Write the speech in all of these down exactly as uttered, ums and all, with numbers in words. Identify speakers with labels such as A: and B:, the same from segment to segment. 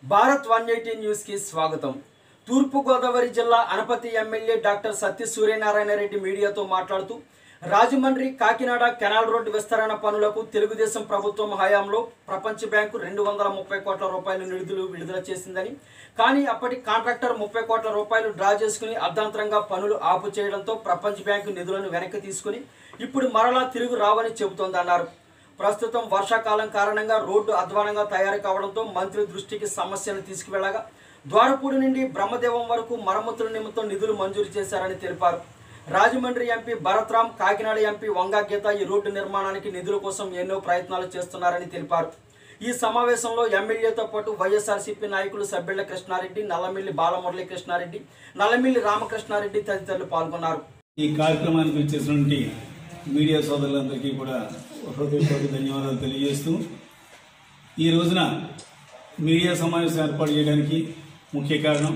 A: Bharat one eighty news की స్వాగతం। తూర్పు గోదావరి జిల్లా అనపతి ఎమ్మెల్యే డాక్టర్ సత్య సూర్యనారాయణ రెడ్డి మీడియాతో మాట్లాడుతూ రాజమండ్రి కాకినాడ కెనాల్ రోడ్ విస్తరణ పనులకు తెలుగుదేశం ప్రభుత్వం హయాంలో ప్రపంచ బ్యాంకు రెండు వందల ముప్పై కోట్ల రూపాయల నిధులు విడుదల చేసిందని, కానీ అప్పటి కాంట్రాక్టర్ ముప్పై కోట్ల రూపాయలు డ్రా చేసుకుని అర్ధాంతరంగా పనులు ఆపు చేయడంతో ప్రపంచ బ్యాంకు నిధులను వెనక్కి తీసుకుని ఇప్పుడు మరలా తిరుగు రావని చెబుతోందన్నారు। ప్రస్తుతం వర్షాకాలం కారణంగా రోడ్డు అధ్వానంగా తయారు కావడంతో మంత్రి దృష్టికి సమస్యను తీసుకువెళ్లగా ద్వారపూడి నుండి బ్రహ్మదేవం వరకు మరమ్మతుల నిమిత్తం నిధులు మంజూరు చేశారని తెలిపారు। రాజమండ్రి ఎంపీ భరత్రామ్, కాకినాడ ఎంపీ వంగా గీత ఈ రోడ్డు నిర్మాణానికి నిధుల కోసం ఎన్నో ప్రయత్నాలు చేస్తున్నారని తెలిపారు। ఈ సమావేశంలో ఎమ్మెల్యేతో పాటు వైఎస్ఆర్సీపీ నాయకులు సబ్బెళ్ల కృష్ణారెడ్డి, నల్లమిల్లి బాలమురళీ కృష్ణారెడ్డి, నల్లమిల్లి రామకృష్ణారెడ్డి తదితరులు పాల్గొన్నారు।
B: ఈ కార్యక్రమానికి వచ్చేసినటువంటి మీడియా సోదరులందరికీ కూడా హృదయపూర్వక ధన్యవాదాలు తెలియజేస్తూ ఈ రోజున మీడియా సమావేశం ఏర్పాటు చేయడానికి ముఖ్య కారణం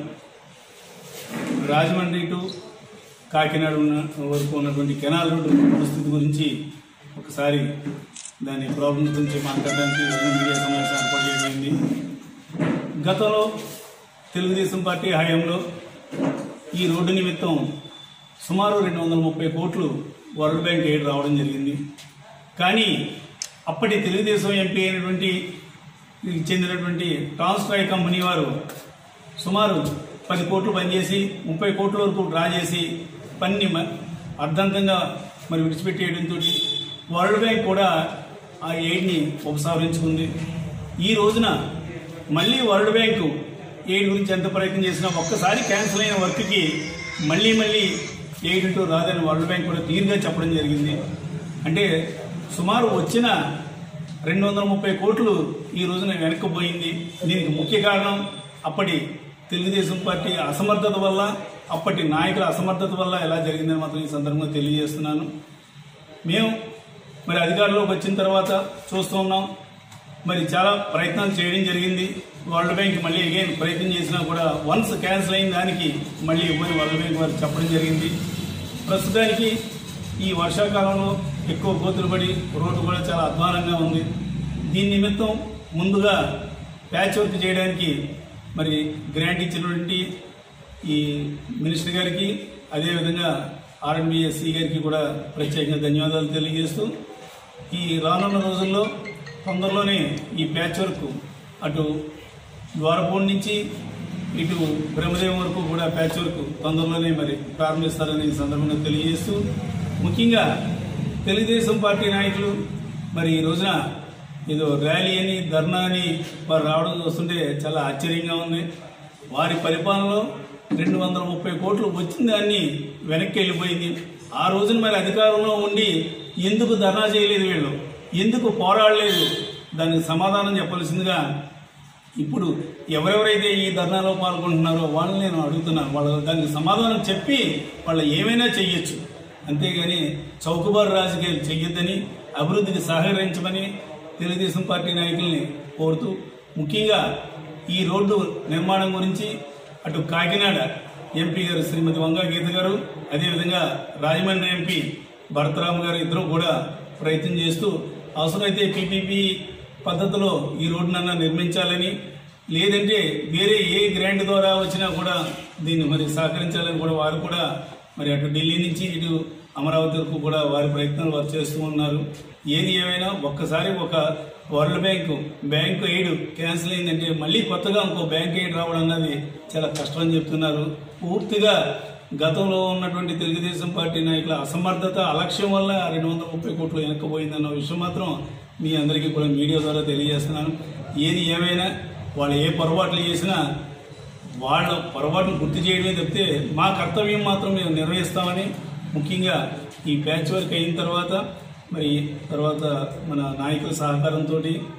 B: రాజమండ్రి టు కాకినాడ వరకు ఉన్నటువంటి కెనాల్ రోడ్డు పరిస్థితి గురించి ఒకసారి దాని ప్రాబ్లమ్స్ గురించి మాట్లాడడానికి మీడియా సమావేశం ఏర్పాటు చేయబడింది। గతంలో తెలుగుదేశం పార్టీ హయాంలో ఈ రోడ్డు నిమిత్తం సుమారు రెండు వందల ముప్పై కోట్లు వరల్డ్ బ్యాంక్ ఎయిడ్ రావడం జరిగింది। కానీ అప్పటి తెలుగుదేశం ఎంపీ అయినటువంటి చెందినటువంటి ట్రాన్స్ట్రాయ్ కంపెనీ వారు సుమారు పది కోట్లు పనిచేసి ముప్పై కోట్ల వరకు డ్రా చేసి పని అర్ధంతంగా మరి విడిచిపెట్టేయడంతో వరల్డ్ బ్యాంక్ కూడా ఆ ఎయిడ్ని ఉపసంహరించుకుంది। ఈ రోజున మళ్ళీ వరల్డ్ బ్యాంకు ఎయిడ్ గురించి ఎంత ప్రయత్నం చేసినా ఒక్కసారి క్యాన్సిల్ అయిన వర్క్కి మళ్ళీ మళ్ళీ ఎయిడ్ అంటూ రాదని వరల్డ్ బ్యాంక్ కూడా క్లియర్గా చెప్పడం జరిగింది। అంటే సుమారు వచ్చిన రెండు వందల ముప్పై కోట్లు ఈ రోజున వెనక్కిపోయింది। దీనికి ముఖ్య కారణం అప్పటి తెలుగుదేశం పార్టీ అసమర్థత వల్ల, అప్పటి నాయకుల అసమర్థత వల్ల ఎలా జరిగిందని మాత్రం ఈ సందర్భంగా తెలియజేస్తున్నాను। మేము మరి అధికారంలోకి వచ్చిన తర్వాత చూస్తూ ఉన్నాం, మరి చాలా ప్రయత్నాలు చేయడం జరిగింది। వరల్డ్ బ్యాంక్ మళ్ళీ అగైన్ ప్రయత్నం చేసినా కూడా వన్స్ క్యాన్సిల్ అయిన దానికి మళ్ళీ ఇవ్వని వరల్డ్ బ్యాంక్ వారు చెప్పడం జరిగింది। ప్రస్తుతానికి ఈ వర్షాకాలంలో ఎక్కువ కోతులు పడి రోడ్డు కూడా చాలా అధ్వానంగా ఉంది। దీని నిమిత్తం ముందుగా ప్యాచ్ వర్క్ చేయడానికి మరి గ్రాంట్ ఇచ్చినటువంటి ఈ మినిస్టర్ గారికి, అదేవిధంగా ఆర్ఎండ్బిఎస్సి గారికి కూడా ప్రత్యేకంగా ధన్యవాదాలు తెలియజేస్తూ ఈ రానున్న రోజుల్లో తొందరలోనే ఈ ప్యాచ్ వర్క్ అటు ద్వారపూడి నుంచి ఇటు బ్రహ్మదేవం వరకు కూడా ప్యాచ్ వర్క్ తొందరలోనే మరి ప్రారంభిస్తారని ఈ సందర్భంగా తెలియజేస్తూ, ముఖ్యంగా తెలుగుదేశం పార్టీ నాయకులు మరి ఈ రోజున ఏదో ర్యాలీ అని ధర్నా అని వారు రావడం చూస్తుంటే చాలా ఆశ్చర్యంగా ఉంది। వారి పరిపాలనలో రెండు వందల ముప్పై కోట్లు వచ్చిన దాన్ని వెనక్కి వెళ్ళిపోయింది। ఆ రోజున మరి అధికారంలో ఉండి ఎందుకు ధర్నా చేయలేదు, వీళ్ళు ఎందుకు పోరాడలేదు, దానికి సమాధానం చెప్పాల్సిందిగా ఇప్పుడు ఎవరెవరైతే ఈ ధర్నాలో పాల్గొంటున్నారో వాళ్ళని నేను అడుగుతున్నాను, వాళ్ళ దానికి సమాధానం చెప్పి వాళ్ళు ఏమైనా చెయ్యొచ్చు, అంతేగాని చౌకబారు రాజకీయాలు చెయ్యొద్దని, అభివృద్ధికి సహకరించమని తెలుగుదేశం పార్టీ నాయకుల్ని కోరుతూ, ముఖ్యంగా ఈ రోడ్డు నిర్మాణం గురించి అటు కాకినాడ ఎంపీ గారు శ్రీమతి వంగా గీత గారు, అదేవిధంగా రాజమండ్రి ఎంపీ భరత్రామ్ గారు ఇద్దరు కూడా ప్రయత్నం చేస్తూ అవసరమైతే పీపీపీ పద్ధతిలో ఈ రోడ్డునన్నా నిర్మించాలని, లేదంటే వేరే ఏ గ్రాంట్ ద్వారా వచ్చినా కూడా దీన్ని మరి సహకరించాలని కూడా వారు కూడా మరి అటు ఢిల్లీ నుంచి ఇటు అమరావతి వరకు కూడా వారి ప్రయత్నాలు వారు చేస్తూ ఉన్నారు। ఏది ఏమైనా ఒక్కసారి ఒక world bank bank aid cancel అయిందంటే మళ్ళీ కొత్తగా ఇంకో బ్యాంక్ ఎయిడ్ రావడం అన్నది చాలా కష్టం అని చెప్తున్నారు। పూర్తిగా గతంలో ఉన్నటువంటి తెలుగుదేశం పార్టీ నాయకుల అసమర్థత, అలక్ష్యం వల్ల రెండు వందల ముప్పై కోట్లు వెనక్కిపోయిందన్న విషయం మాత్రం మీ అందరికీ కూడా మీడియా ద్వారా తెలియజేస్తున్నాను। ఏది ఏమైనా వాళ్ళు ఏ పొరపాట్లు చేసినా వాళ్ళ పొరపాటును గుర్తు చేయడమే తప్పితే మా కర్తవ్యం మాత్రం మేము నిర్వహిస్తామని, ముఖ్యంగా ఈ ప్యాచ్ వర్క్ అయిన తర్వాత మరి తర్వాత మన నాయకుల సహకారంతో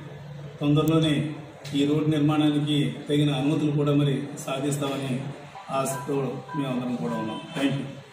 B: తొందరలోనే ఈ రోడ్డు నిర్మాణానికి తగిన అనుమతులు కూడా మరి సాధిస్తామని ఆశతో మేమందరం కూడా ఉన్నాం। Thank you.